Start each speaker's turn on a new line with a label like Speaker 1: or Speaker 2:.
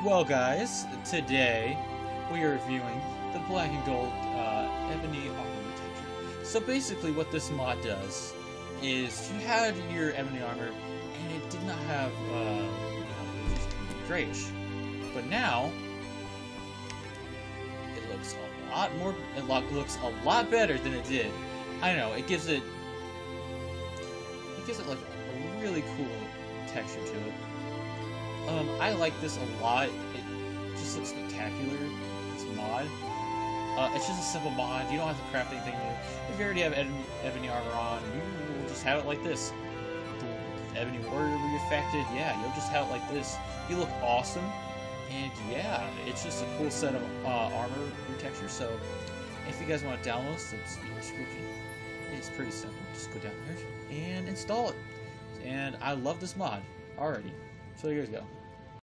Speaker 1: Well, guys, today we are reviewing the Black and Gold Ebony Armor Protector. So basically, what this mod does is you had your Ebony Armor, and it did not have, it was just grayish. But now, it looks a lot more. It looks a lot better than it did. I know it gives it like a really cool texture to it. I like this a lot. It just looks spectacular, this mod. It's just a simple mod. You don't have to craft anything new. If you already have Ebony Armor on, you will just have it like this. The Ebony Warrior refactored, yeah, you'll just have it like this. You look awesome, and yeah, it's just a cool set of armor retexture. So, if you guys want to download this, it's in the description. It's pretty simple. Just go down there and install it. And I love this mod already. So here you go.